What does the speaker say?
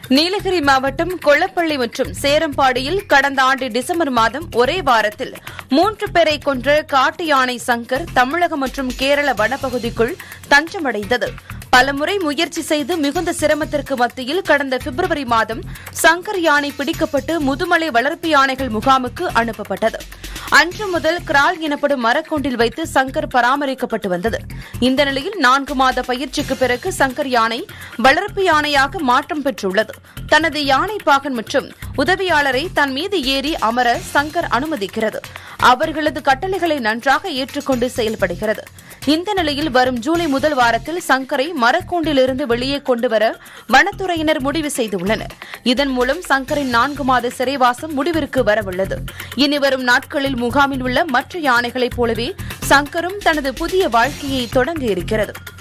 நீலகிரி மாவட்டம் கொளப்பள்ளி மற்றும் சேரம்பாடியில் கடந்த ஆண்டு டிசம்பர் மாதம் ஒரே வாரத்தில் 3 பேரை கொன்ற காட்டு யானை சங்கர் தமிழகம் மற்றும் கேரள வனப்பகுதிக்குள் தஞ்சமடைந்தது. பலமுறை முயற்சி செய்து மிகுந்த சிரமத்திற்கு மத்தியில் கடந்த பிப்ரவரி மாதம் சங்கர் யானை பிடிக்கப்பட்டு முதுமலை வளர்ப்பு யானைகள் முகாமுக்கு அனுப்பப்பட்டது. அன்று முதல் கிரால் எனப்படும் மரக்கூண்டில் வைத்து சங்கர் பராமரிக்கப்பட்டு வந்தது. இந்த நிலையில் 4 மாத பயிற்சிக்கு பிறகு சங்கர் யானை வளர்ப்பு யானையாக மாற்றம் பெற்றுள்ளது. தனது யானை பாகன் மற்றும் உதவியாளரை தன் மீது ஏறி அமர சங்கர் அனுமதிக்கிறது. அவர்களது கட்டளைகளை நன்றாக ஏற்றுக்கொண்டு செயல்படுகிறது. இந்த நிலையில் வரும் ஜூலை முதல் வாரத்தில் சங்கரை மரக்கூண்டிலிருந்து வெளியே கொண்டுவர வனத்துறையினர் முடிவு செய்துள்ளனர். இதன் மூலம் சங்கரின் 4 மாத சிறைவாசம் முடிவிற்கு வரவுள்ளது. இனி வரும் நாட்களில் முகாமில் உள்ள மற்ற யானைகளைப் போலவே சங்கரும் தனது புதிய வாழ்க்கையை தொடங்க இருக்கிறது.